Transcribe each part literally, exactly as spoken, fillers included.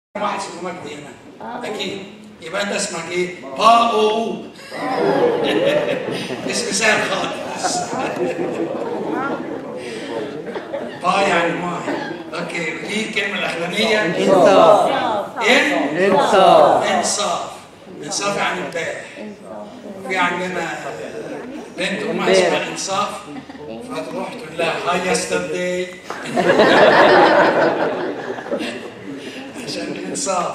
واحد اسمه مجدي هنا اكيد. يبقى انت اسمك ايه؟ با او او اسم سهل خالص. با يعني ماي. اوكي، دي الكلمه الاخرانيه انصاف. ان انصاف. انصاف. انصاف يعني امبارح. في عندنا بنت امها اسمها انصاف، فتروح تقول لها هاي يسترداي عشان انصاف.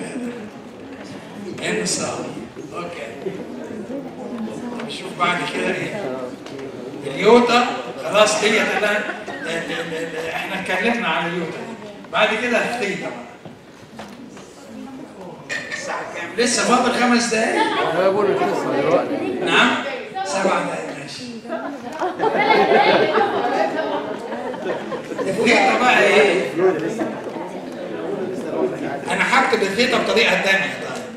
انصاف. اوكي، نشوف بعد كده ايه اليوتا. خلاص ديت انا احنا اتكلمنا عن اليوتا دي. بعد كده الثيتا بقى. الساعه كام؟ لسه فاضل خمس دقايق. انا بقول القصه دلوقتي. نعم، سبع دقايق ماشي. الثيتا بقى ايه؟ انا هكتب الثيتا بطريقه ثانيه.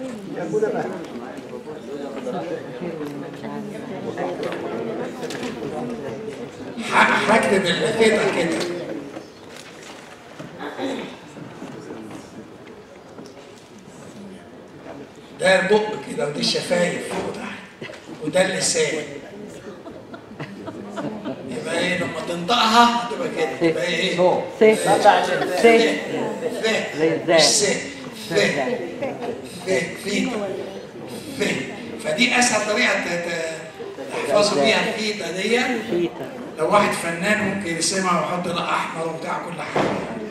هكتب الثيتا كده. ده البق كده، ودي الشفايف وتحت، وده اللسان. يبقى ايه لما تنطقها تبقى كده؟ تبقى ايه؟ س س ث ث ث ث ثيتا ث. فدي اسهل طريقه تحفظوا بيها الثيتا دي. لو واحد فنان ممكن يرسمها ويحط لها احمر وبتاع كل حاجه.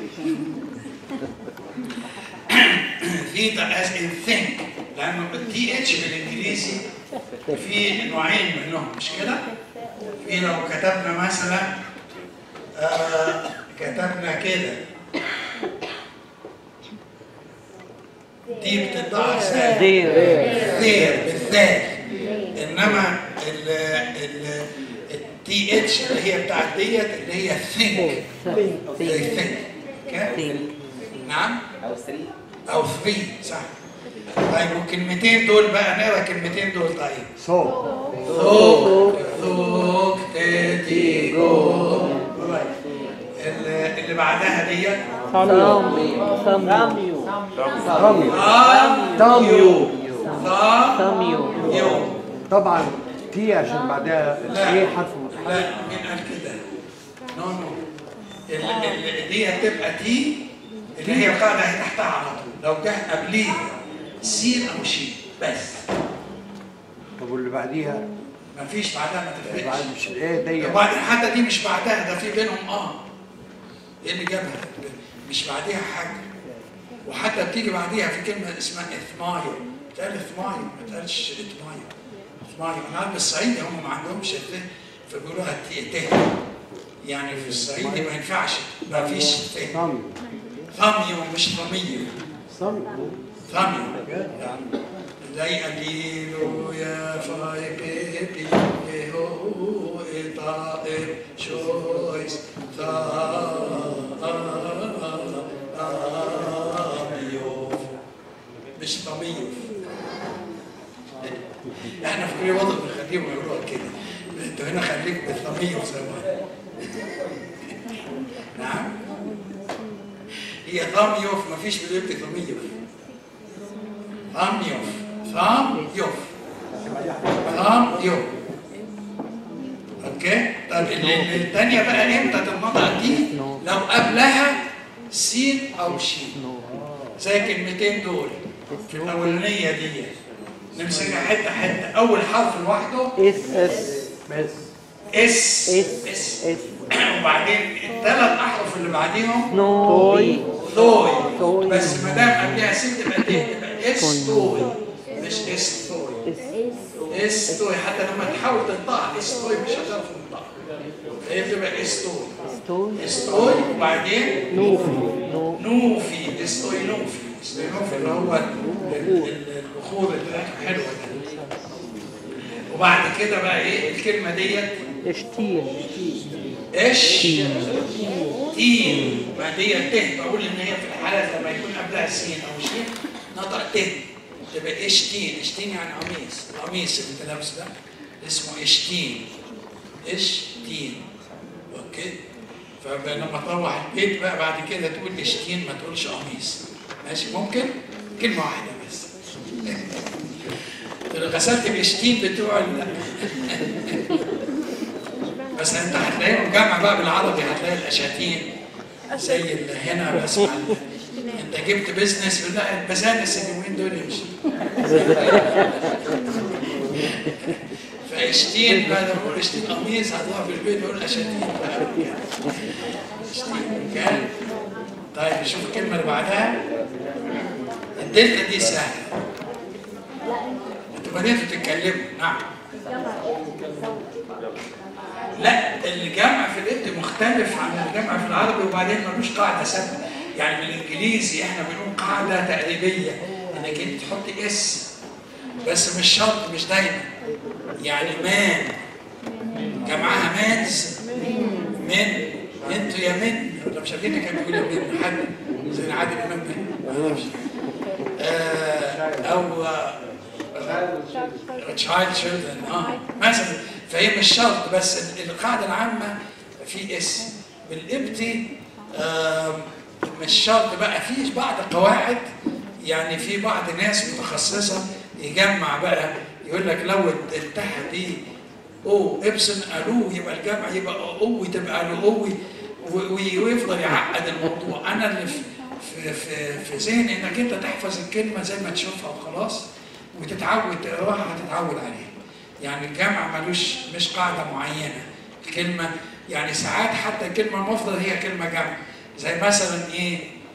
ثيتا از ان ثينك، لانه التي اتش بالانجليزي في نوعين منهم، مش كده؟ في لو كتبنا مثلا آه كتبنا كده دي بتطلع ازاي؟ ثير بالذات. انما ال ال التي اتش اللي هي بتاعت ديت اللي هي ثينك. زي ثينك. نعم؟ او ثري. او ثري صح. طيب والكلمتين دول بقى نقرا الكلمتين دول. طيب صوت ثوق ثوق تيجو. اللي بعدها ديت ساميو ساميو ساميو ساميو. طبعا تي عشان بعدها ايه حرف متحرك. لا، مين قال كده؟ نو نو. دي هتبقى تي اللي هي القاعده هي تحتها على طول. لو جه قبليها سين او شين بس. طب واللي بعديها؟ مفيش بعدها، ما تفرقش. بعد مش ايه دي؟ وبعدين حتى دي مش بعدها، ده في بينهم اه. ايه اللي جابها؟ مش بعديها حاجه. وحتى بتيجي بعديها في كلمه اسمها اثمايو. بتقال اثمايو، ما بتقالش اثمايو. اثمايو. انا عارف الصعيدي هم ما عندهمش الت، فبيقولوها ت. يعني في الصعيدي ما ينفعش، ما فيش ت. ثاميو مش ثميو. ثاميو. زي قليلو يا فايبي هو طائر شويس ثاميو مش ثميو. احنا في كل وضع بنخليهم يقولوها كده. انتوا هنا خليك بالثميو زمان. نعم، هي ثاميوف، ما فيش بيبقى ثميوف. ثاميوف ثاميوف ثاميوف. اوكي. طب الثانيه بقى امتى تتنطق دي؟ لو قبلها سين او شين. زي الكلمتين دول في الاولانيه دي نمسكها حته حته. اول حرف لوحده اس اس اس اس اس اس. وبعدين الثلاث احرف اللي بعديهم نوي ثوي. بس ما دام قبلها سين تبقى دي تبقى اس ثوي مش اس ثوي. اس ثوي حتى لما تحاول تنطقها اس ثوي مش هتعرف تنطقها. هي بتبقى اس ثوي. اس ثوي وبعدين نوفي نوفي. اس ثوي نوفي. اس ثوي نوفي اللي هو البخور اللي حلوه ده. وبعد كده بقى ايه الكلمه ديت؟ اشتين ايش؟ تين. ما دي ت. بقول ان هي في الحالة لما يكون قبلها سين او شين نطق ت تبقى اشتين. اشتين يعني قميص. القميص اللي انت لابسه ده اسمه اشتين. اشتين. اوكي. فلما تروح البيت بقى بعد كده تقول اشتين، ما تقولش قميص. ماشي ممكن كلمه واحده بس. غسلت الاشتين بتوع ال... بس انت هتلاقيهم جمع بقى بالعربي، هتلاقي الاشاتين زي اللي هنا بسمع انت جبت بيزنس يقول لا البزانس اليومين دول يمشي. فاشتين بقى لما بقول اشتين قميص هتروح في البيت يقول اشاتين اشتين كان. طيب نشوف الكلمه اللي بعدها. الدلتا دي سهله. انتوا بدأتوا تتكلموا. نعم. لا الجمع في الإبت مختلف عن الجمع في العربي، وبعدين ملوش قاعده ثابته. يعني بالانجليزي احنا بنقول قاعده تقريبيه انك انت تحطي اس، بس مش شرط، مش دايما. يعني مان جمعها مانز، من انتوا يا من، ولا مش عارفين كان بيقول يا من حد زي عادل امام ما اعرفش. او تشايلد شيلدرن اه مثلا. فهي مش شرط، بس القاعده العامه في اس. بالابتي آه مش شرط بقى، في بعض القواعد يعني في بعض الناس متخصصه يجمع بقى يقول لك لو انتهى ب او ابسن الو يبقى الجمع يبقى او تبقى الو ويفضل يعقد الموضوع. انا اللي في في في ذهني انك انت تحفظ الكلمه زي ما تشوفها وخلاص، وتتعود تقراها هتتعود عليها. يعني الجمع ملوش مش قاعده معينه. الكلمه يعني ساعات حتى الكلمه المفضل هي كلمه جمع، زي مثلا ايه؟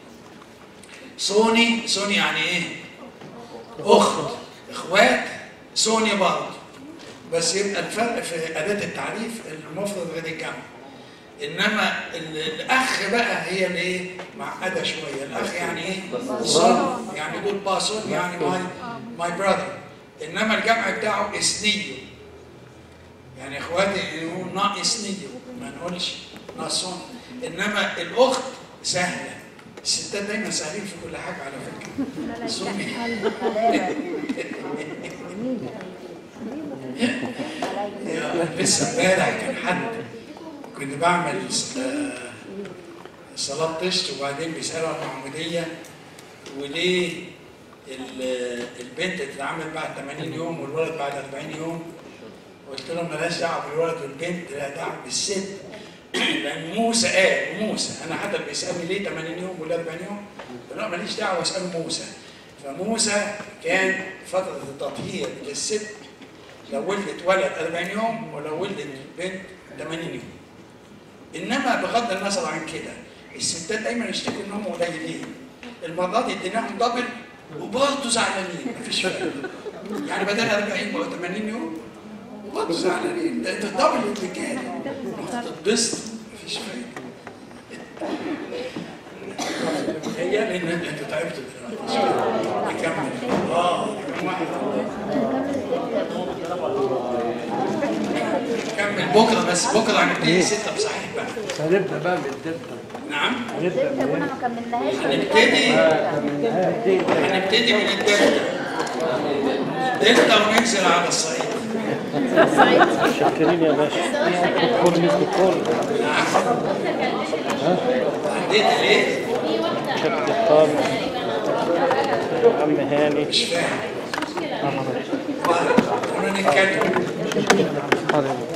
سوني، سوني يعني ايه؟ اخت، اخوات، سوني برضه. بس يبقى الفرق في اداه التعريف المفرد غير الجمع. انما الاخ بقى هي الايه؟ معقده شويه. الاخ يعني ايه؟ صون، يعني دول باصون يعني ماي ماي براذر. انما الجمع بتاعه اسنيو، يعني اخواتي يقولوا ناقصنيو ما نقولش ناقصون. انما الاخت سهله. الستات دايما سهلين في كل حاجه على فكره. سوني لسه امبارح كان حد كنت بعمل صلاه طشت، وبعدين بيسالوا عن المعموديه وليه البنت تتعمل بعد ثمانين يوم والولد بعد أربعين يوم. قلت لهم مالهاش دعوه بالولد والبنت، لها دعوه بالست. لان موسى قال، موسى انا حتى بيسالني ليه ثمانين يوم ولا أربعين يوم؟ قلت له ماليش دعوه، اسال موسى. فموسى كان فتره التطهير للست لو ولدت ولد أربعين يوم ولو ولدت بنت ثمانين يوم. انما بغض النظر عن كده الستات دايما يشتكوا انهم قليلين. المره دي اديناهم دبل وبرضه زعلانين، مفيش فرق. يعني بدل أربعين بقوا ثمانين يوم وبرضه زعلانين. ده انت دبل الرجاله هتتبسط، مفيش فايده. هي لان انتوا تعبتوا دلوقتي. نكمل. اه نكمل بكره، بس بكره هنبتدي سته بصحيح بقى. هنبدا بقى من الدلتا. نعم؟ هنبدا من كنا ما كملناهاش. هنبتدي هنبتدي من الدلتا. الدلتا وننزل على الصعيد. شكرين يا باشا. كل مثل كل. نعم. عديت ليه؟ شكل خالص. عم هاني. مش فاهم. كنا نتكلم.